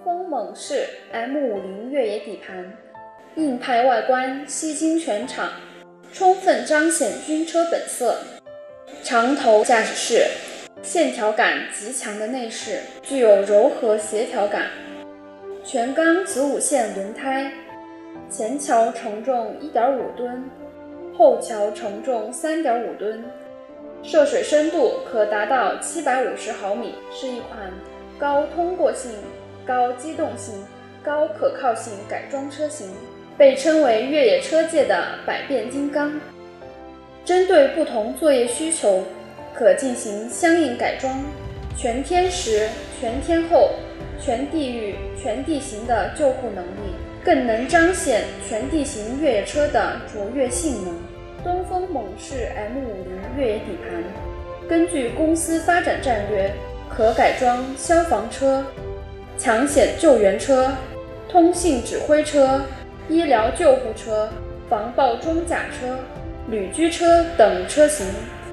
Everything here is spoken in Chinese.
风猛士 M50 越野底盘，硬派外观吸睛全场，充分彰显军车本色。长头驾驶室，线条感极强的内饰，具有柔和协调感。全钢子午线轮胎，前桥承重 1.5 吨，后桥承重 3.5 吨，涉水深度可达到750毫米，是一款高通过性、高机动性、高可靠性改装车型，被称为越野车界的百变金刚。针对不同作业需求，可进行相应改装，全天时、全天候、全地域、全地形的救护能力，更能彰显全地形越野车的卓越性能。东风猛士 M50 越野底盘，根据公司发展战略，可改装消防车、抢险救援车、通信指挥车、医疗救护车、防爆装甲车、旅居车等车型，